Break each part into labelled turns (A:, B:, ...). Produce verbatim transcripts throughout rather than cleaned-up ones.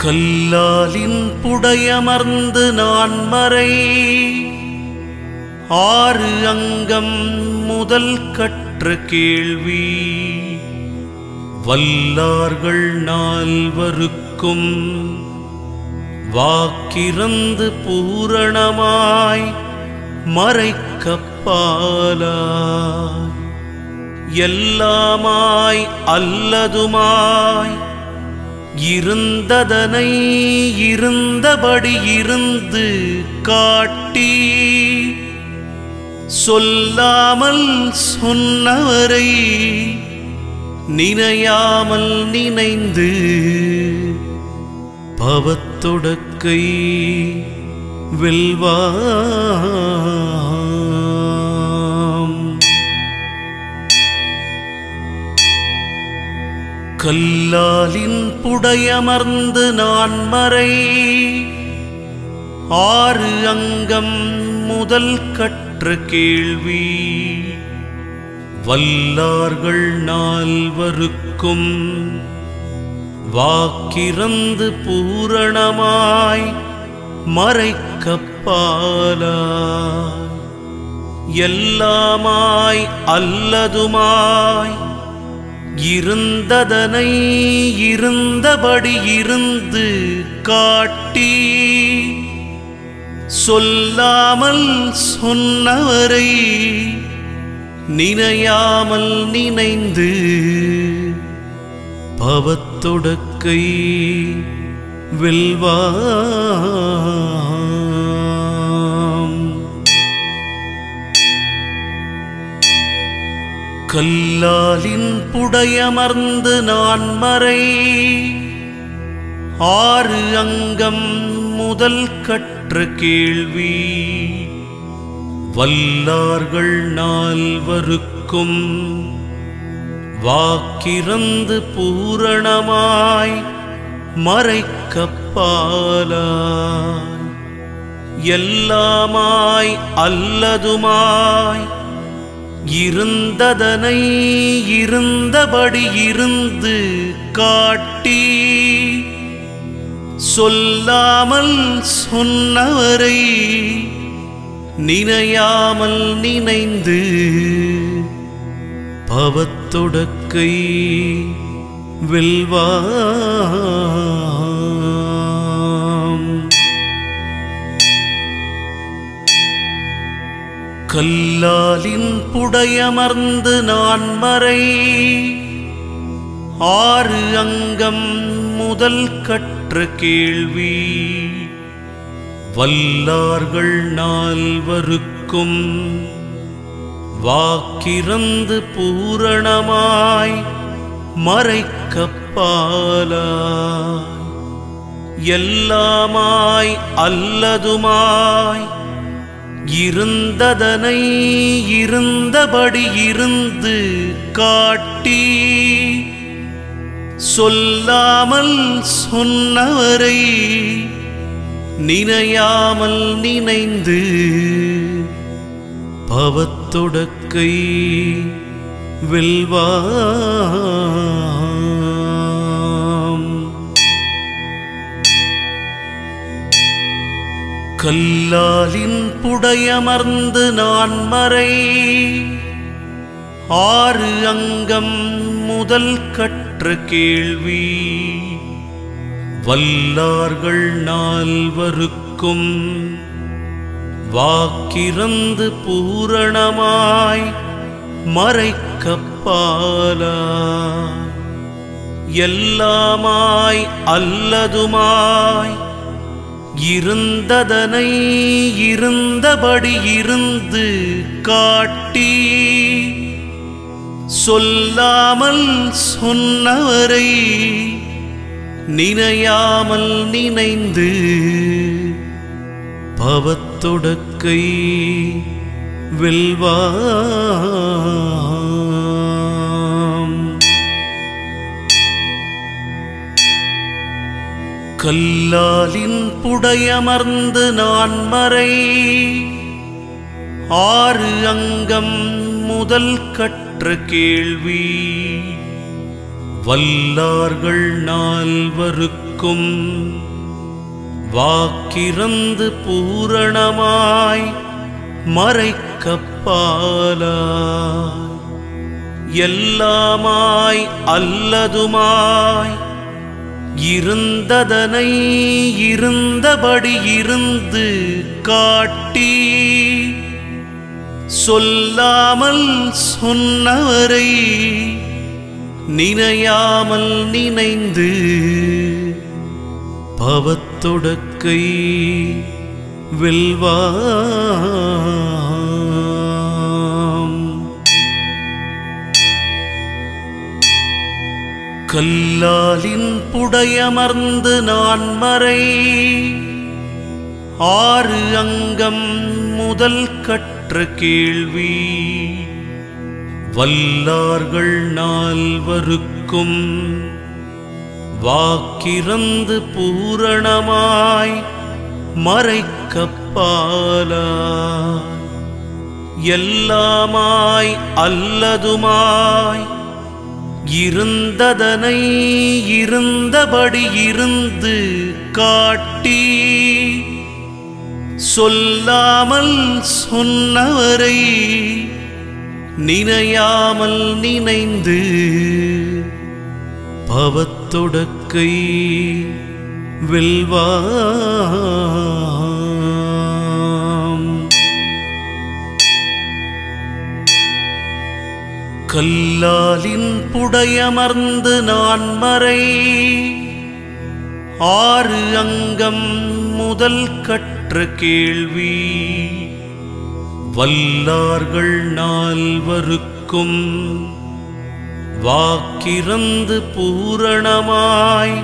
A: கல்லாலின் புடையமர்ந்து நான்மறை ஆறு அங்கம் முதல் கற்ற கேள்வி வல்லார்கள் நால்வருக்கும் வாக்கிறந்து பூரணமாய் மறைக்கப்பாலாய் எல்லாமாய் அல்லதுமாய் இருந்ததனை இருந்தபடி இருந்து காட்டி சொல்லாமல் சொன்னவரை நினையாமல் நினைந்து பவத்தொடக்கை வெல்வாம். கல்லாலின் புடையமர்ந்து நான்மறை ஆறு அங்கம் முதல் கற்ற கேள்வி வல்லார்கள் நால்வருக்கும் வாக்கிறந்து பூரணமாய் மறைக்கப்பாலாய் எல்லாமாய் அல்லதுமாய் இருந்ததனை இருந்தபடி இருந்து காட்டி சொல்லாமல் சொன்னவரை நினையாமல் நினைந்து பவத்தொடக்கை வெல்வாம். கல்லாலின் புடையமர்ந்து நான்மறை ஆறு அங்கம் முதல் கற்ற கேள்வி வல்லார்கள் நால்வருக்கும் வாக்கிறந்து பூரணமாய் மறைக்கப்பாலாய் எல்லாமாய் அல்லதுமாய் இருந்ததனை இருந்தபடி இருந்து காட்டி சொல்லாமல் சொன்னவரை நினையாமல் நினைந்து பவத்தொடக்கை வெல்வாம். கல்லாலின் புடையமர்ந்து நான்மறை ஆறு அங்கம் முதல் கற்ற கேள்வி வல்லார்கள் நால்வருக்கும் வாக்கிறந்து பூரணமாய் மறைக்கப்பாலாய் எல்லாமாய் அல்லதுமாய் இருந்ததனை இருந்தபடி இருந்து காட்டி சொல்லாமல் சொன்னவரை நினையாமல் நினைந்து பவத்தொடக்கை வெல்வாம். கல்லாலின் புடையமர்ந்து நான்மறை ஆறு அங்கம் முதல் கற்ற கேள்வி வல்லார்கள் நால்வருக்கும் வாக்கிறந்து பூரணமாய் மறைக்கப்பாலாய் எல்லாமாய் அல்லதுமாய் இருந்ததனை இருந்தபடி இருந்து காட்டி சொல்லாமல் சொன்னவரை நினையாமல் நினைந்து பவத்தொடக்கை வெல்வாம். கல்லாலின் புடையமர்ந்து நான்மறை ஆறு அங்கம் முதல் கற்ற கேள்வி வல்லார்கள் நால்வருக்கும் நால்வருக்கும் வாக்கிறந்து பூரணமாய் மறைக்கப்பாலாய் எல்லாமாய் அல்லதுமாய் இருந்ததனை இருந்தபடி இருந்து காட்டி சொல்லாமல் சொன்னவரை நினையாமல் நினைந்து பவத்தொடக்கை வெல்வாம். கல்லாலின் புடையமர்ந்து நான்மறை ஆறு அங்கம் முதல் கற்ற கேள்வி வல்லார்கள் நால்வருக்கும் வாக்கிறந்து பூரணமாய் மறைக்கப்பாலாய் எல்லாமாய் அல்லதுமாய் இருந்ததனை இருந்தபடி இருந்து காட்டி சொல்லாமல் சொன்னவரை நினையாமல் நினைந்து பவத்தொடக்கை வெல்வாம். கல்லாலின் புடையமர்ந்து நான்மறை ஆறு அங்கம் முதல் கற்ற கேள்வி வல்லார்கள் நால்வருக்கும் வாக்கிறந்து பூரணமாய்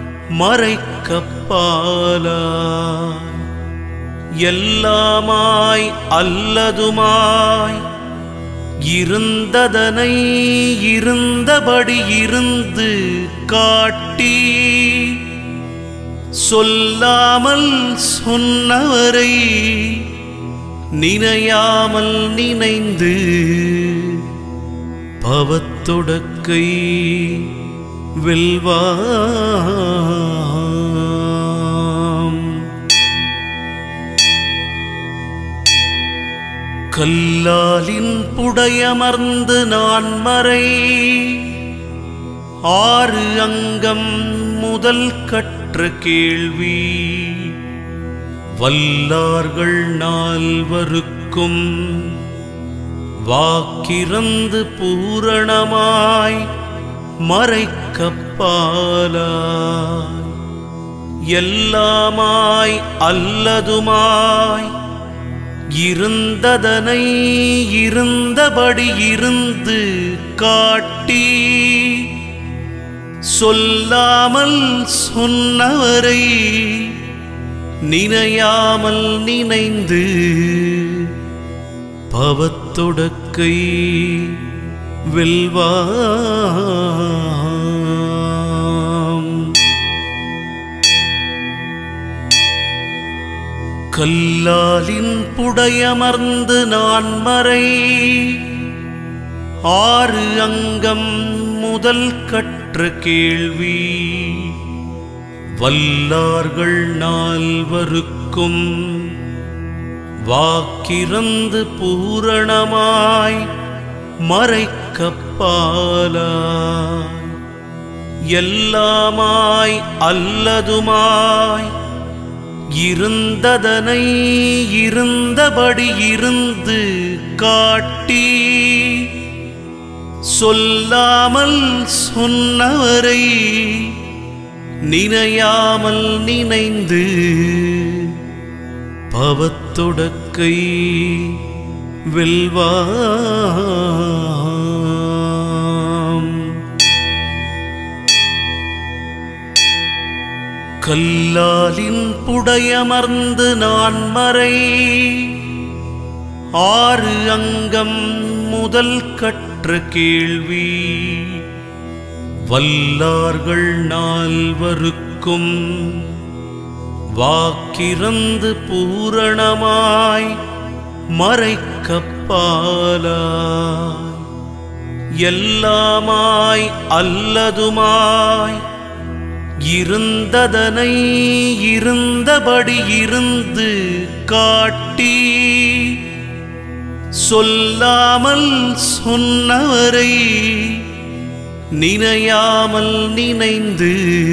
A: மறைக்கப்பாலாய் எல்லாமாய் அல்லதுமாய் இருந்ததனை இருந்தபடி இருந்து காட்டி சொல்லாமல் சொன்னவரை நினையாமல் நினைந்து பவத்தொடக்கை வெல்வாம். கல்லாலின் புடையமர்ந்து நான்மறை ஆறு அங்கம் முதல் கற்ற கேள்வி வல்லார்கள் நால்வருக்கும் வாக்கிறந்து பூரணமாய் மறைக்கப்பாலாய் எல்லாமாய் அல்லதுமாய் இருந்ததனை இருந்தபடி இருந்து காட்டி சொல்லாமல் சொன்னவரை நினையாமல் நினைந்து பவத்தொடக்கை வெல்வாம். கல்லாலின் புடையமர்ந்து நான்மறை ஆறு அங்கம் முதல் கற்ற கேள்வி வல்லார்கள் நால்வருக்கும் வாக்கிறந்து பூரணமாய் மறைக்கப்பாலாய் எல்லாமாய் அல்லதுமாய் இருந்ததனை இருந்தபடி இருந்து காட்டி சொல்லாமல் சொன்னவரை நினையாமல் நினைந்து பவத்தொடக்கை வெல்வாம். கல்லாலின் புடையமர்ந்து நான்மறை ஆறு அங்கம் முதல் கற்ற கேள்வி வல்லார்கள் நால்வருக்கும் வாக்கிறந்து பூரணமாய் மறைக்கப்பாலாய் எல்லாமாய் அல்லதுமாய் இருந்ததனை இருந்தபடி இருந்து காட்டி சொல்லாமல் சொன்னவரை நினையாமல் நினைந்து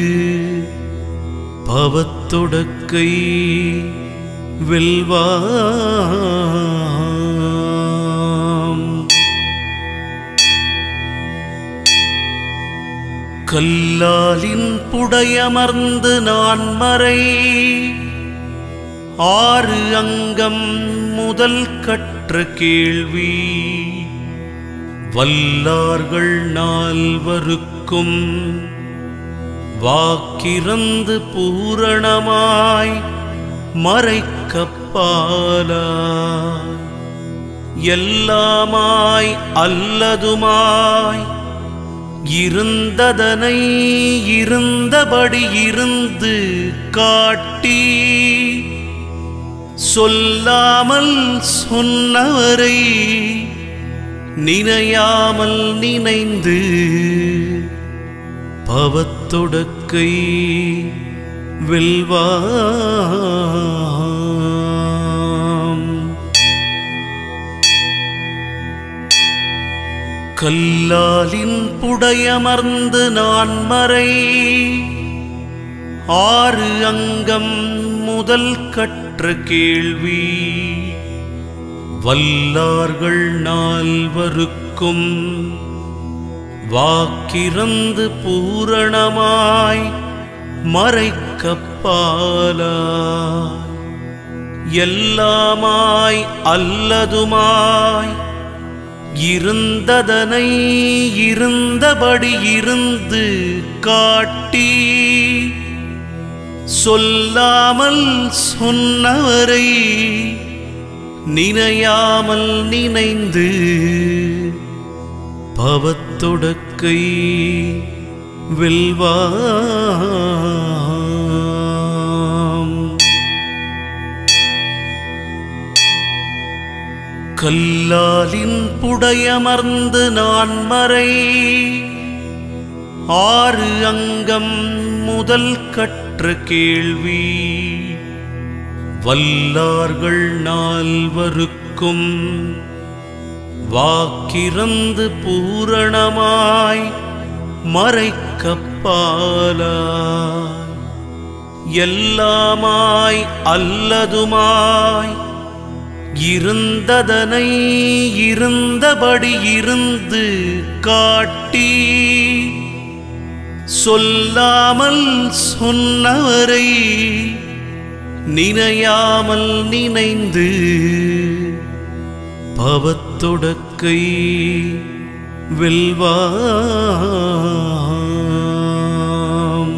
A: பவத்தொடக்கை வெல்வாம். கல்லாலின் புடையமர்ந்து நான்மறை ஆறு அங்கம் முதல் கற்ற கேள்வி வல்லார்கள் நால்வருக்கும் வாக்கிறந்து பூரணமாய் மறைக்கப்பாலாய் எல்லாமாய் அல்லதுமாய் இருந்ததனை இருந்தபடி இருந்து காட்டி சொல்லாமல் சொன்னவரை நினையாமல் நினைந்து பவத்தொடக்கை வெல்வாம். கல்லாலின் புடையமர்ந்து நான்மறை ஆறு அங்கம் முதல் கற்ற கேள்வி வல்லார்கள் நால்வருக்கும் வாக்கிறந்து பூரணமாய் மறைக்கப்பாலாய் எல்லாமாய் அல்லதுமாய் இருந்ததனை இருந்தபடி இருந்து காட்டி சொல்லாமல் சொன்னவரை நினையாமல் நினைந்து பவத்தொடக்கை வெல்வாம். கல்லாலின் புடையமர்ந்து நான்மறை ஆறு அங்கம் முதல் கற்ற கேள்வி வல்லார்கள் நால்வருக்கும் வாக்கிறந்து பூரணமாய் மறைக்கப்பாலாய் எல்லாமாய் அல்லதுமாய் இருந்ததனை இருந்தபடி இருந்து காட்டி சொல்லாமல் சொன்னவரை நினையாமல் நினைந்து பவத்தொடக்கை வெல்வாம்.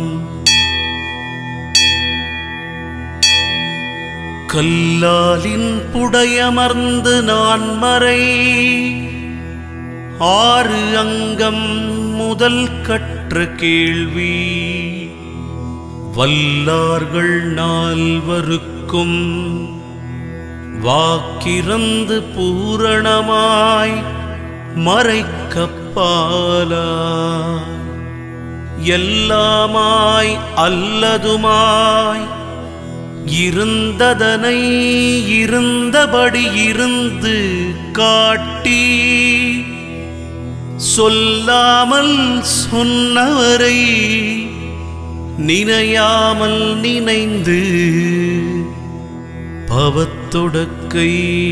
A: கல்லாலின் புடையமர்ந்து நான்மறை ஆறு அங்கம் முதல் கற்ற கேள்வி வல்லார்கள் நால்வருக்கும் வாக்கிறந்து பூரணமாய் மறைக்கப்பாலாய் எல்லாமாய் அல்லதுமாய் இருந்ததனை இருந்தபடி இருந்து காட்டி சொல்லாமல் சொன்னவரை நினையாமல் நினைந்து பவத்தொடக்கை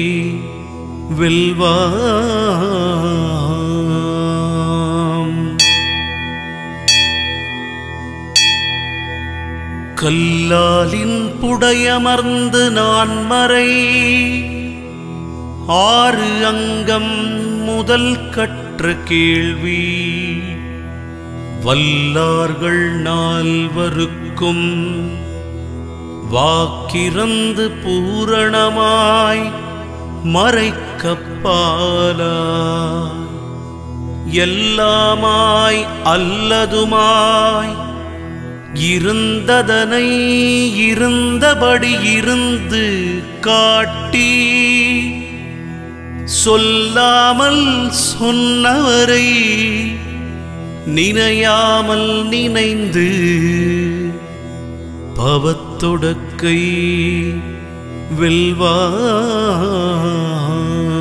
A: வெல்வாம். கல்லாலின் புடையமர்ந்து நான்மறை ஆறு அங்கம் முதல் கற்ற கேள்வி வல்லார்கள் நால்வருக்கும் வாக்கிறந்து பூரணமாய் மறைக்கப்பாலாய் எல்லாமாய் அல்லதுமாய் இருந்ததனை இருந்தபடி இருந்து காட்டி சொல்லாமல் சொன்னவரை நினையாமல் நினைந்து பவத்தொடக்கை வெல்வாய்.